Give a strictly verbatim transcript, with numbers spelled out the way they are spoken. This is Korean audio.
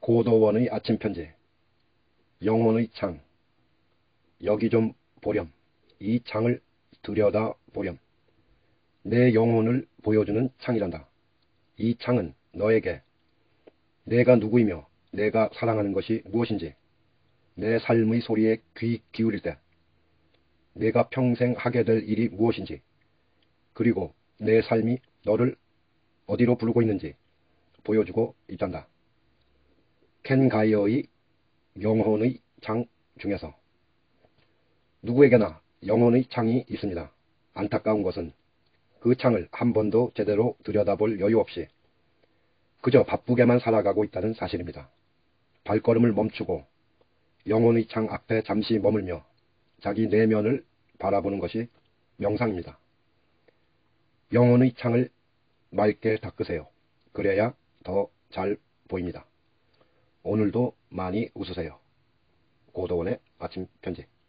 고도원의 아침 편지. 영혼의 창. 여기 좀 보렴. 이 창을 들여다 보렴. 내 영혼을 보여주는 창이란다. 이 창은 너에게 내가 누구이며 내가 사랑하는 것이 무엇인지, 내 삶의 소리에 귀 기울일 때 내가 평생 하게 될 일이 무엇인지, 그리고 내 삶이 너를 어디로 부르고 있는지 보여주고 있단다. 켄 가이어의 영혼의 창 중에서 누구에게나 영혼의 창이 있습니다. 안타까운 것은 그 창을 한 번도 제대로 들여다볼 여유 없이 그저 바쁘게만 살아가고 있다는 사실입니다. 발걸음을 멈추고 영혼의 창 앞에 잠시 머물며 자기 내면을 바라보는 것이 명상입니다. 영혼의 창을 맑게 닦으세요. 그래야 더 잘 보입니다. 오늘도 많이 웃으세요. 고도원의 아침 편지.